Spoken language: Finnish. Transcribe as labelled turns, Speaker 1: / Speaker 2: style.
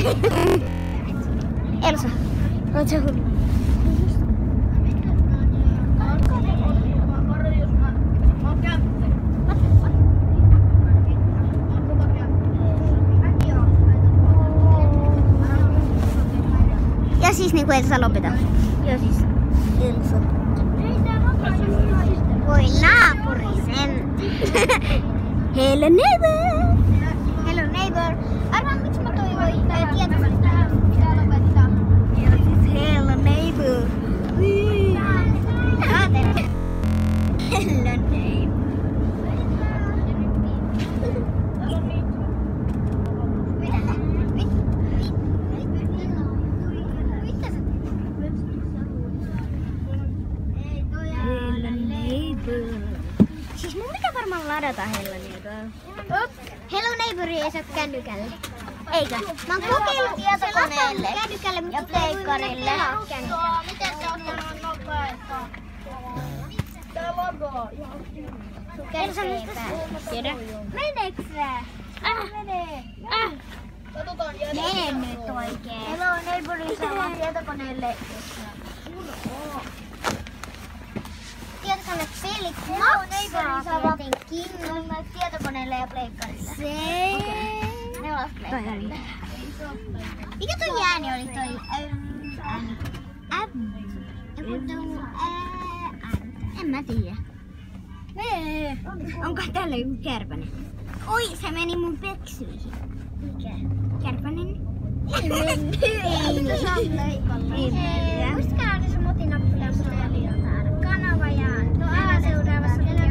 Speaker 1: Elsa, oot sä hullu? Ja siis niinku Elsa lopeta. Ja siis Elsa. Voi naapurisen. Hello neighbor. Hello neighbor. Arvaa miksi mä toivoin tietoa. Mitä lopettaa? Ja siis hello neighbor. Hello neighbor. Siis mun pitää varmaan ladata Hello Neighbor. Hello Neighbor ei saa kännykälle. Eikö? Mä oon kokeillut tietokoneelle kännykälle, mutta pleikkarille.
Speaker 2: Miten se on nopeeta? Tää logo.
Speaker 1: Elsa, mistä sä tiedä? Meneekö sä? Menee. Mene nyt oikein.
Speaker 2: Hello Neighborin saa tietokoneelle.
Speaker 1: Tietokonepelit
Speaker 2: Neighborin saa vaan tietokoneelle ja pleikkarille.
Speaker 1: Nelosplekkarille. Mikä toi ääni oli toi? En mä tiedä. Onko täällä joku kärpänen? Oi, se meni mun peksyihin.
Speaker 2: Mikä?
Speaker 1: Kärpänen?
Speaker 2: Ei mennyt. Muistakaa aina se motinappula, mutta kanava ja seuraavassa